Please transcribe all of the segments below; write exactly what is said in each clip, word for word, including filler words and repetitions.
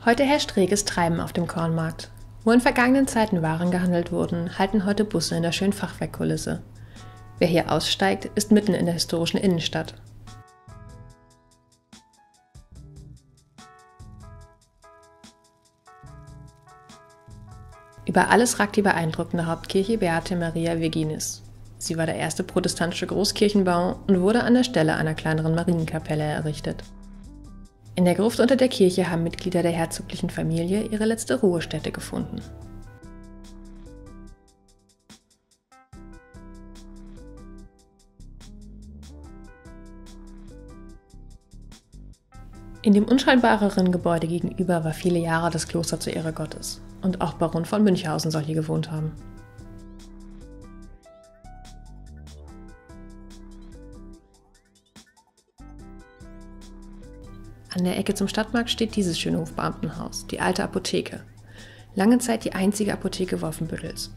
Heute herrscht reges Treiben auf dem Kornmarkt. Wo in vergangenen Zeiten Waren gehandelt wurden, halten heute Busse in der schönen Fachwerkkulisse. Wer hier aussteigt, ist mitten in der historischen Innenstadt. Über alles ragt die beeindruckende Hauptkirche Beate Maria Virginis. Sie war der erste protestantische Großkirchenbau und wurde an der Stelle einer kleineren Marienkapelle errichtet. In der Gruft unter der Kirche haben Mitglieder der herzoglichen Familie ihre letzte Ruhestätte gefunden. In dem unscheinbareren Gebäude gegenüber war viele Jahre das Kloster zur Ehre Gottes. Und auch Baron von Münchhausen soll hier gewohnt haben. An der Ecke zum Stadtmarkt steht dieses schöne Hofbeamtenhaus, die alte Apotheke. Lange Zeit die einzige Apotheke Wolfenbüttels.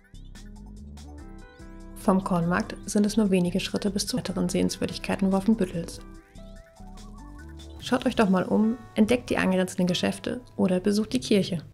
Vom Kornmarkt sind es nur wenige Schritte bis zu weiteren Sehenswürdigkeiten Wolfenbüttels. Schaut euch doch mal um, entdeckt die angrenzenden Geschäfte oder besucht die Kirche.